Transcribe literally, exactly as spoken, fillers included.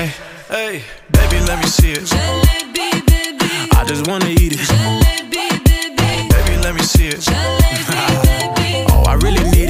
say, hey, baby, let me see it. I just wanna eat it. Baby, let me see it. Oh, I really need